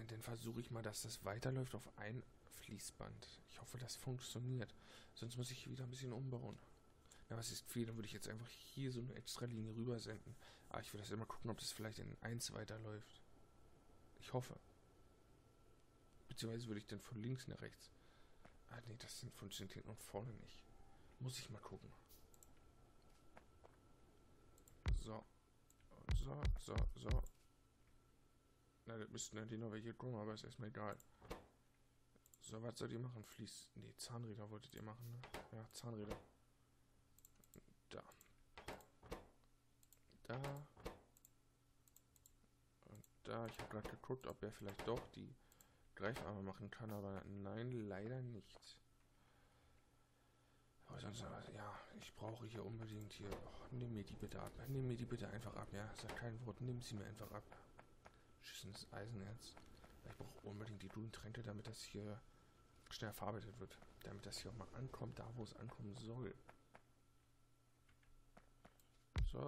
Dann versuche ich mal, dass das weiterläuft auf ein Fließband. Ich hoffe, das funktioniert. Sonst muss ich wieder ein bisschen umbauen. Na, was ist viel? Dann würde ich jetzt einfach hier so eine extra Linie rüber senden. Aber ich will das immer gucken, ob das vielleicht in 1 weiterläuft. Ich hoffe. Beziehungsweise würde ich dann von links nach rechts. Ah, nee, das funktioniert hinten und vorne nicht. Muss ich mal gucken. So. So. Na, das müssten ja die noch welche kommen, aber ist erstmal egal. So, was sollt ihr machen? Nee, Zahnräder wolltet ihr machen, ne? Ja, Zahnräder. Da. Da. Und da. Ich habe gerade geguckt, ob er vielleicht doch die Greifarme machen kann, aber nein, leider nicht. Aber sonst, ja, ich brauche hier unbedingt hier. Oh, nimm mir die bitte ab. Nimm mir die bitte einfach ab, ja. Sag kein Wort, nimm sie mir einfach ab. Schissenes Eisenerz. Ich brauche unbedingt die Dudentränke, damit das hier schnell verarbeitet wird. Damit das hier auch mal ankommt, da wo es ankommen soll. So.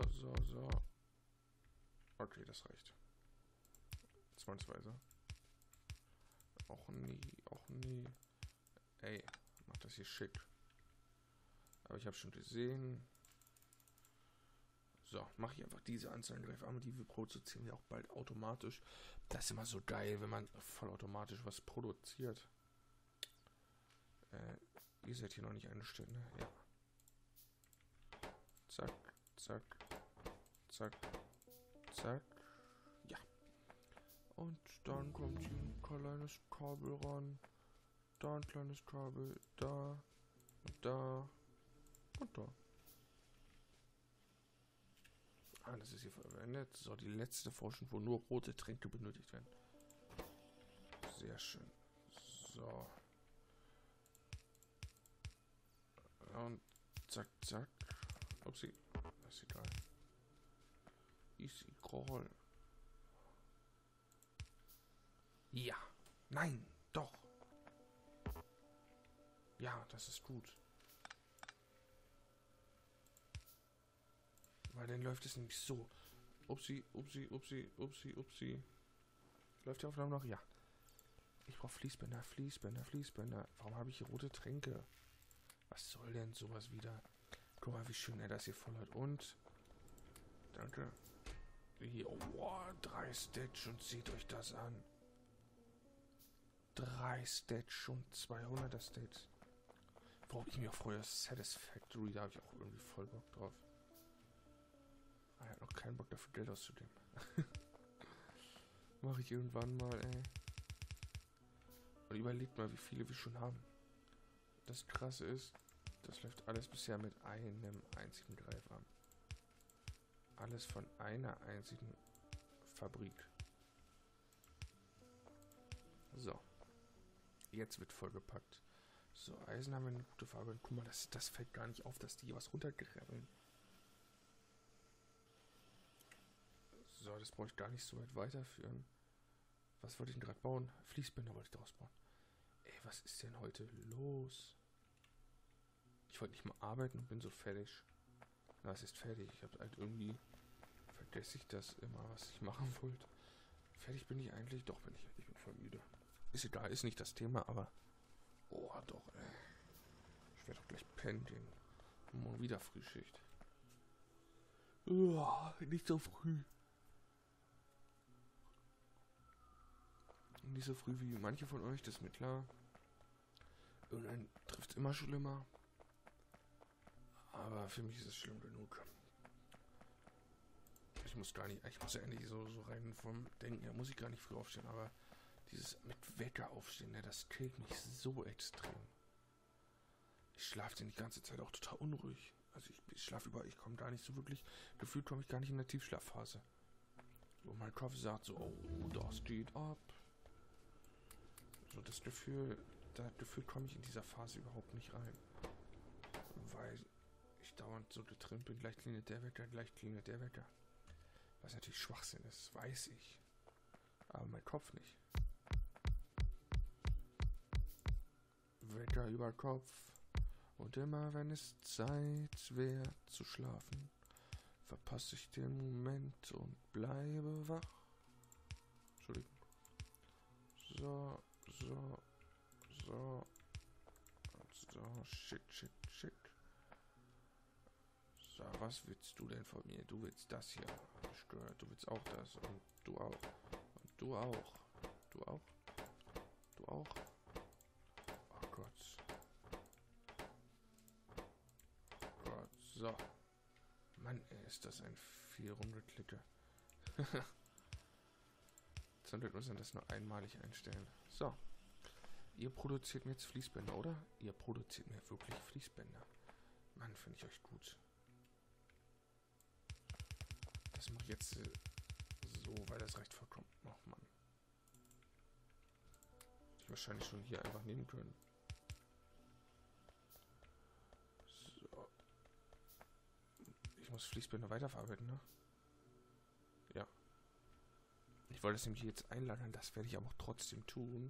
Okay, das reicht. Zwangsweise. Och nee. Ey, mach das hier schick. Aber ich habe schon gesehen. So, mache ich einfach diese Anzahl an Greifarme, die wir produzieren ja auch bald automatisch. Das ist immer so geil, wenn man vollautomatisch was produziert. Ihr seid hier noch nicht eingestellt, ne? Ja. Zack. Ja. Und dann kommt hier ein kleines Kabel ran. Da ein kleines Kabel. Da. Und da. Und da. Ah, das ist hier verwendet. So, die letzte Forschung, wo nur rote Tränke benötigt werden. Sehr schön. So. Und zack. Upsi. Das ist egal. Easy Crawl. Ja. Nein. Doch. Ja, das ist gut. Weil dann läuft es nämlich so. Upsi. Läuft die Aufnahme noch? Ja. Ich brauche Fließbänder. Warum habe ich hier rote Tränke? Was soll denn sowas wieder? Guck mal, wie schön er das hier voll hat. Und. Danke. Hier, oh, 3 Stitch und seht euch das an. 3 Stitch und 200er Stitch. Worauf ich mich auch freue, Satisfactory, da habe ich auch irgendwie voll Bock drauf. Er hat noch keinen Bock dafür Geld auszugeben. Mache ich irgendwann mal, ey. Und überlegt mal, wie viele wir schon haben. Das Krasse ist, das läuft alles bisher mit einem einzigen Greifarm. Alles von einer einzigen Fabrik. So. Jetzt wird vollgepackt. So, Eisen haben wir eine gute Farbe. Guck mal, das fällt gar nicht auf, dass die was runtergrabbeln. So, das brauche ich gar nicht so weit weiterführen. Was wollte ich denn gerade bauen? Fließbänder wollte ich daraus bauen. Ey, was ist denn heute los? Ich wollte nicht mal arbeiten und bin so fertig. Na, es ist fertig. Ich habe halt irgendwie... Vergesse ich das immer, was ich machen wollte. Fertig bin ich eigentlich. Doch, bin ich. Ich bin voll müde. Ist egal, ist nicht das Thema, aber... Oh, doch, ey. Ich werde doch gleich pennen gehen. Morgen wieder Frühschicht. Nicht so früh. Nicht so früh wie manche von euch, das ist mir klar. Irgendein trifft immer schlimmer. Aber für mich ist es schlimm genug. Ich muss ja endlich so rein vom Denken her, muss ich gar nicht früh aufstehen, aber dieses mit Wecker aufstehen, ne, das killt mich so extrem. Ich schlafe die ganze Zeit auch total unruhig. Also ich schlafe ich komme gar nicht so wirklich, gefühlt komme ich gar nicht in der Tiefschlafphase. Wo mein Kopf sagt so, oh, das geht ab. So das Gefühl komme ich in dieser Phase überhaupt nicht rein. Weil ich dauernd so getrimmt bin, gleich klingelt der Wecker. Was natürlich Schwachsinn ist, weiß ich. Aber mein Kopf nicht. Wecker über Kopf. Und immer wenn es Zeit wäre zu schlafen, verpasse ich den Moment und bleibe wach. Entschuldigung. So, so, so. So, shit. So, was willst du denn von mir? Du willst das hier. Hab ich gehört. Du willst auch das. Und du auch. Und du auch. Du auch. Du auch. Oh Gott. Oh Gott. So. Mann, ey, ist das ein 4-Runde-Klicke. Jetzt müssen wir das nur einmalig einstellen. So. Ihr produziert mir jetzt Fließbänder, oder? Ihr produziert mir wirklich Fließbänder. Mann, finde ich euch gut. Das mache ich jetzt so, weil das reicht vollkommen. Oh Mann. Ich wahrscheinlich schon hier einfach nehmen können. So. Ich muss Fließbänder weiterverarbeiten, ne? Ja. Ich wollte es nämlich jetzt einlagern, das werde ich aber auch trotzdem tun.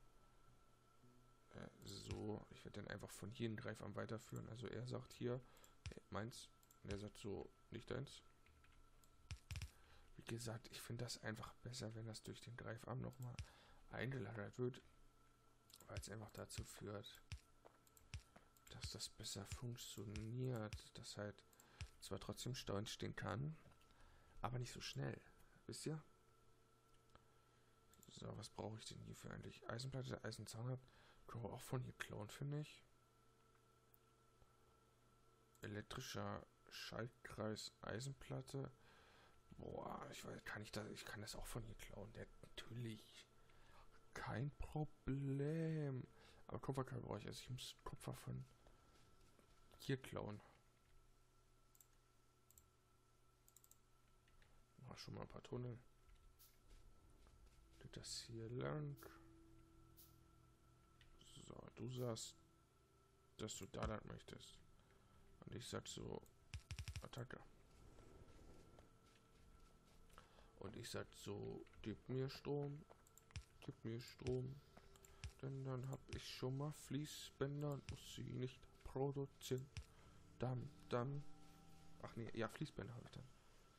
So, ich werde dann einfach von hier den Greifarm weiterführen. Also er sagt hier, hey, meins. Und er sagt so, nicht deins. Wie gesagt, ich finde das einfach besser, wenn das durch den Greifarm nochmal eingelagert wird. Weil es einfach dazu führt, dass das besser funktioniert. Dass halt zwar trotzdem Stau entstehen kann, aber nicht so schnell. Wisst ihr? So, was brauche ich denn hierfür eigentlich? Eisenplatte, Eisenzahnrad. Können wir auch von hier klauen, finde ich. Elektrischer Schaltkreis, Eisenplatte. Boah, ich weiß, ich kann das auch von hier klauen. Natürlich. Kein Problem. Aber Kupferkabel brauche ich. Also ich muss Kupfer von hier klauen. Mach schon mal ein paar Tunnel. Das hier lang. So, du sagst, dass du da lang möchtest. Und ich sag so, Attacke. Und ich sag so, gib mir Strom. Denn dann habe ich schon mal Fließbänder und muss sie nicht produzieren. Dann. Ach nee, ja, Fließbänder habe ich dann.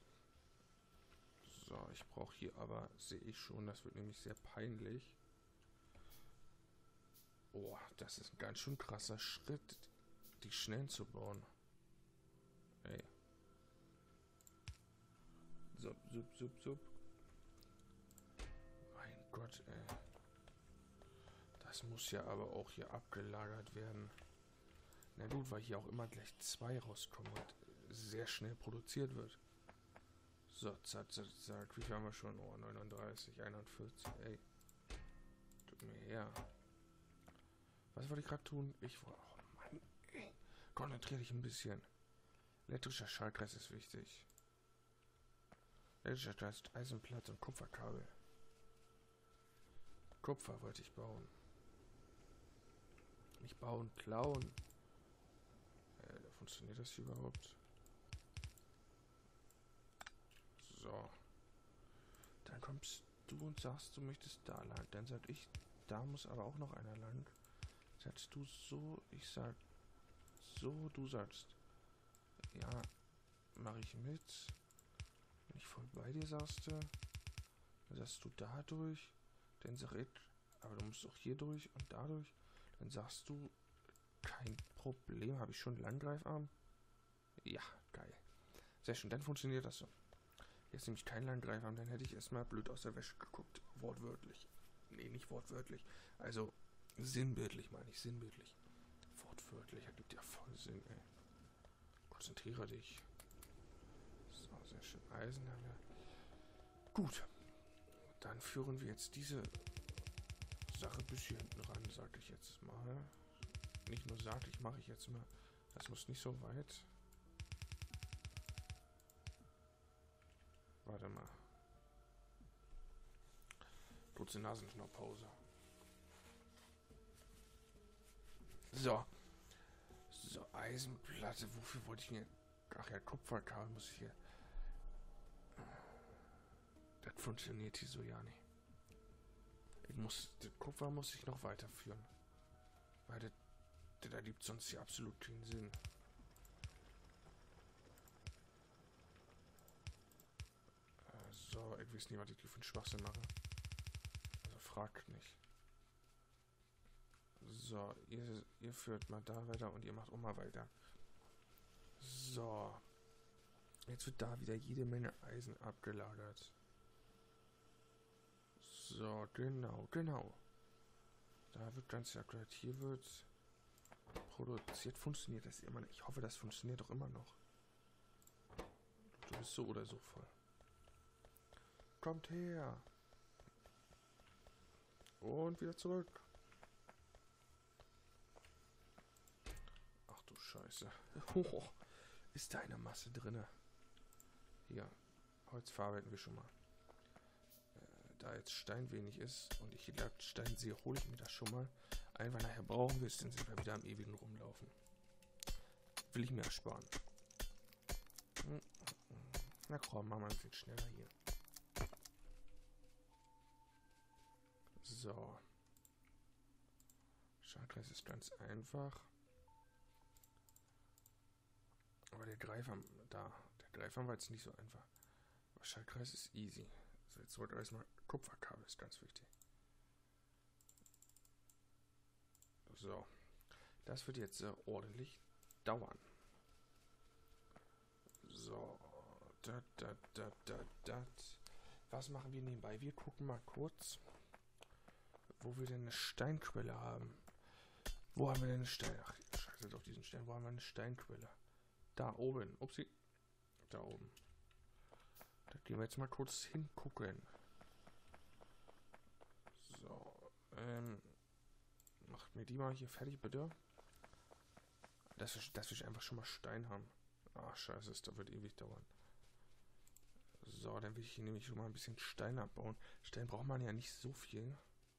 So, ich brauche hier aber, sehe ich schon, das wird nämlich sehr peinlich. Oh, das ist ein ganz schön krasser Schritt, die schnell zu bauen. Ey. Sup. Mein Gott, ey. Das muss ja aber auch hier abgelagert werden. Na gut, weil hier auch immer gleich 2 rauskommen und sehr schnell produziert wird. So, zack. Wie viel haben wir schon? Oh, 39, 41. Ey. Gib mir her. Was wollte ich gerade tun? Oh Mann, ey. Konzentriere dich ein bisschen. Elektrischer Schaltkreis ist wichtig. Elektrischer Schaltkreis, Eisenplatte und Kupferkabel. Kupfer wollte ich bauen. Nicht bauen, klauen. Funktioniert das hier überhaupt? So. Dann kommst du und sagst, du möchtest da lang. Dann sag ich, da muss aber auch noch einer lang. Sagst du so, ich sag so, du sagst, ja, mache ich mit. Wenn ich voll bei dir sagst du, dann sagst du da durch. Dann sag ich, aber du musst auch hier durch und dadurch. Dann sagst du, kein Problem, habe ich schon einen Langgreifarm? Ja, geil. Sehr schön, dann funktioniert das so. Jetzt nämlich kein Langgreifarm, dann hätte ich erstmal blöd aus der Wäsche geguckt. Wortwörtlich. Nee, nicht wortwörtlich. Also sinnbildlich meine ich, sinnbildlich. Wortwörtlich ergibt ja voll Sinn, ey. Konzentriere dich. So, sehr schön. Eisen haben wir. Gut. Dann führen wir jetzt diese Sache bis hier hinten ran, sage ich jetzt mal. Nicht nur sage ich, mache ich jetzt mal. Das muss nicht so weit. Warte mal. Kurze Nasenschnappause. So. So, Eisenplatte. Wofür wollte ich mir... Ach ja, Kupferkabel muss ich hier... Das funktioniert hier so ja nicht. Das Kupfer muss ich noch weiterführen. Weil da gibt sonst hier absolut keinen Sinn. So, ich weiß nicht, was ich hier für einen Schwachsinn mache. Also fragt nicht. So, ihr führt mal da weiter und ihr macht auch mal weiter. So. Jetzt wird da wieder jede Menge Eisen abgelagert. So, genau. Da wird ganz akkurat. Hier wird produziert. Funktioniert das immer noch? Ich hoffe, das funktioniert doch immer noch. Du bist so oder so voll. Kommt her. Und wieder zurück. Ach du Scheiße. Oh, ist da eine Masse drinne? Hier. Holz verarbeiten wir schon mal. Da jetzt Stein wenig ist und ich hier Stein sehe, hole ich mir das schon mal. Einfach nachher brauchen wir es, dann sind wir wieder am ewigen Rumlaufen. Will ich mir ersparen. Na komm, machen wir ein bisschen schneller hier. So. Schaltkreis ist ganz einfach. Aber der Greifer war jetzt nicht so einfach. Aber Schaltkreis ist easy. So, jetzt wird erstmal Kupferkabel, ist ganz wichtig. So. Das wird jetzt ordentlich dauern. So. Was machen wir nebenbei? Wir gucken mal kurz, wo wir denn eine Steinquelle haben. Wo haben wir denn eine Stein? Ach, scheiße auf diesen Stein. Wo haben wir eine Steinquelle? Da oben. Upsi. Da oben. Da gehen wir jetzt mal kurz hingucken. So. Macht mir die mal hier fertig, bitte. Dass wir einfach schon mal Stein haben. Ach, scheiße, das wird ewig dauern. So, dann will ich hier nämlich schon mal ein bisschen Stein abbauen. Stein braucht man ja nicht so viel.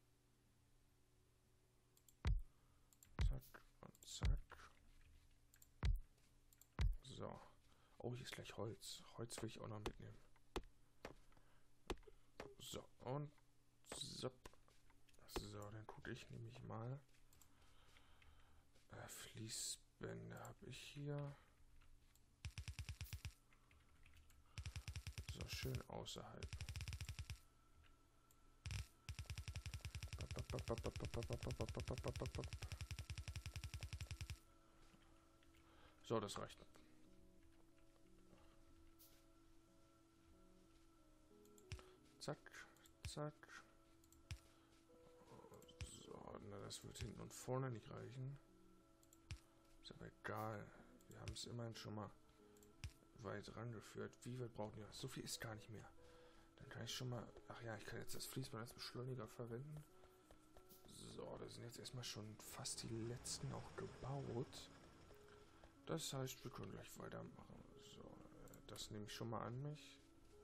Zack und zack. So. Oh, hier ist gleich Holz. Holz will ich auch noch mitnehmen. So, und so. So, dann gucke ich nämlich mal. Fließbänder habe ich hier. So, schön außerhalb. So, das reicht. Zack, zack. So, na, das wird hinten und vorne nicht reichen. Ist aber egal. Wir haben es immerhin schon mal weit rangeführt. Wie weit brauchen wir? So viel ist gar nicht mehr. Dann kann ich schon mal... Ach ja, ich kann jetzt das Fließband als Beschleuniger verwenden. So, da sind jetzt erstmal schon fast die letzten auch gebaut. Das heißt, wir können gleich weitermachen. So, das nehme ich schon mal an mich.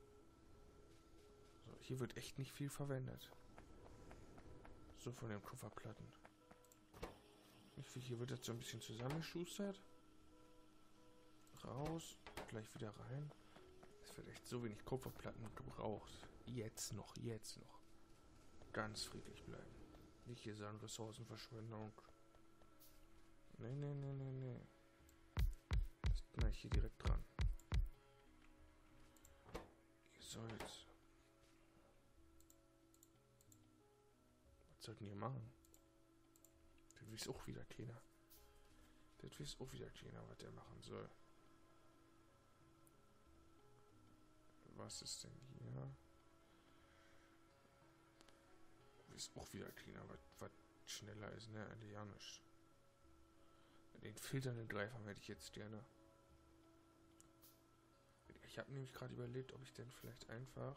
So, hier wird echt nicht viel verwendet. So von den Kupferplatten. Nicht viel, hier wird jetzt so ein bisschen zusammengeschustert. Raus, gleich wieder rein. Es wird echt so wenig Kupferplatten gebraucht. Jetzt noch. Ganz friedlich bleiben. Nicht hier sagen Ressourcenverschwendung. Nee. Das mache ich hier direkt dran. Ihr sollt... Was sollten ihr machen? Das weiß auch wieder keiner. Was der machen soll. Was ist denn hier? Ist auch wieder keiner, was schneller ist, ne? Allianisch. Den filternden Greifer hätte ich jetzt gerne. Ich habe nämlich gerade überlegt, ob ich denn vielleicht einfach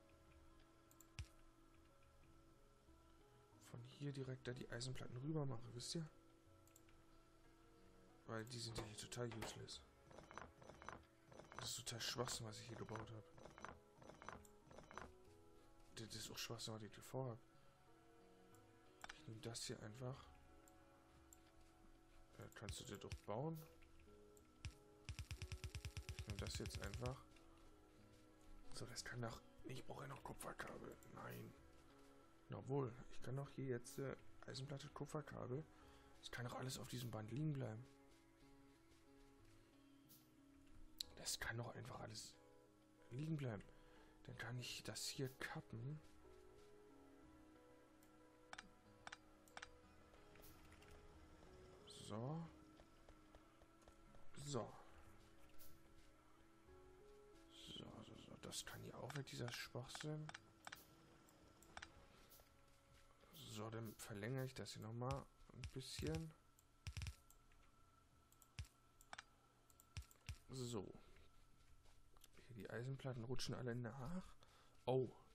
von hier direkt da die Eisenplatten rüber mache, wisst ihr? Weil die sind ja hier total useless. Das ist total Schwachsinn, was ich hier gebaut habe. Das ist auch Schwachsinn, was ich hier vorhabe. Ich nehme das hier einfach. Kannst du dir doch bauen. Ich nehme das jetzt einfach. So, das kann doch... Ich brauche ja noch Kupferkabel. Nein. Obwohl, ich kann doch hier jetzt Eisenplatte, Kupferkabel. Das kann doch alles auf diesem Band liegen bleiben. Das kann doch einfach alles liegen bleiben. Dann kann ich das hier kappen. So. So. So. Das kann hier auch weg, dieser Schwachsinn. So, dann verlängere ich das hier nochmal ein bisschen. So. Hier die Eisenplatten rutschen alle nach. Oh.